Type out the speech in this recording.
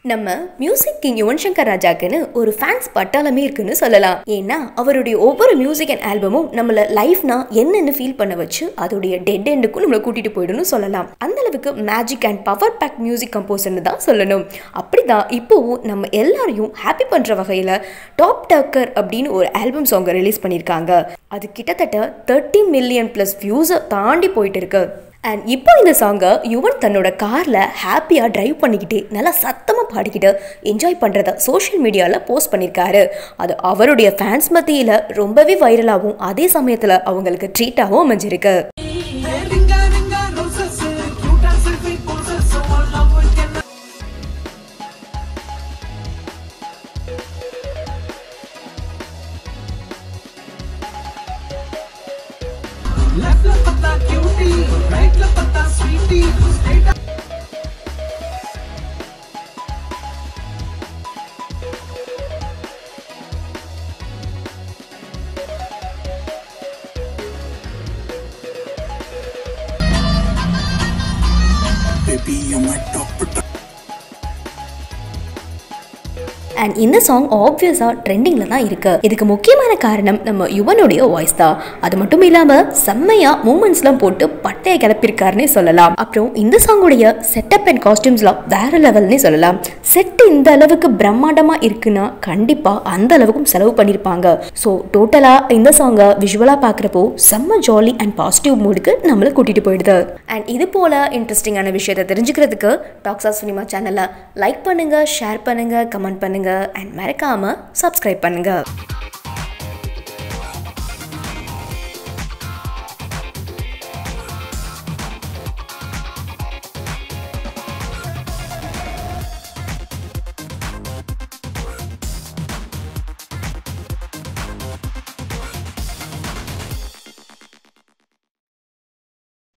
நம்ம music king Yuvan Shankar ராஜாக்குன்னு ஒரு ஃபேன்ஸ் பட்டாளமே இருக்குன்னு சொல்லலாம். ஏன்னா அவருடைய ஒவ்வொரு மியூசிக் அண்ட் ஆல்பமும் நம்மள லைஃப்னா என்னன்னு ஃபீல் பண்ண வச்சு அதோடைய டெட் எண்டுக்கும் நம்மளை கூட்டிட்டு போயிடும்னு சொல்லலாம். அந்த அளவுக்கு magic and power pack music கம்போசர்னு தான் சொல்லணும். அப்படிதான் இப்போவும் நம்ம எல்லாரையும் ஹாப்பி பண்ற வகையில டாப் டக்கர் அப்படின்னு ஒரு ஆல்பம் சாங்கை ரிலீஸ் பண்ணியிருக்காங்க. அது கிட்டத்தட்ட 30 மில்லியன் பிளஸ் வியூஸை தாண்டி போயிட்டு இருக்கு. அண்ட் இப்போ இந்த சாங்கை யுவன் தன்னோட காரில் ஹாப்பியாக ட்ரைவ் பண்ணிக்கிட்டு நல்லா சத்தமாக பாடிக்கிட்டு என்ஜாய் பண்ணுறத சோஷியல் மீடியாவில் போஸ்ட் பண்ணியிருக்காரு. அது அவருடைய ஃபேன்ஸ் மத்தியில் ரொம்பவே வைரலாகவும் அதே சமயத்தில் அவங்களுக்கு ட்ரீட்டாகவும் அமைஞ்சிருக்கு. அண்ட் இந்த சாங் ஆப்வியஸாக ட்ரெண்டிங்கில் தான் இருக்கு. இதுக்கு முக்கியமான காரணம் நம்ம யுவனுடைய வாய்ஸ் தான். அது மட்டும் இல்லாமல் செம்மையா மூமெண்ட்ஸ்லாம் போட்டு பட்டையை கிளப்பியிருக்காருன்னே சொல்லலாம். அப்புறம் இந்த சாங்குடைய செட்டப் அண்ட் காஸ்டியூம்ஸ்லாம் வேற லெவல்னே சொல்லலாம். செட்டு இந்த அளவுக்கு பிரம்மாண்டமாக இருக்குன்னா கண்டிப்பாக அந்த அளவுக்கும் செலவு பண்ணியிருப்பாங்க. ஸோ டோட்டலாக இந்த சாங்கை விஷுவலாக பார்க்குறப்போ செம்ம ஜாலி அண்ட் பாசிட்டிவ் மூடுக்கு நம்மளை கூட்டிகிட்டு போயிடுது. அண்ட் இது போல் இன்ட்ரெஸ்டிங்கான விஷயத்தை தெரிஞ்சுக்கிறதுக்கு டாக்ஸ் ஆஃப் சினிமா சேனலை லைக் பண்ணுங்கள், ஷேர் பண்ணுங்கள், கமெண்ட் பண்ணுங்கள் அண்ட் மறக்காம சப்ஸ்கிரைப் பண்ணுங்க.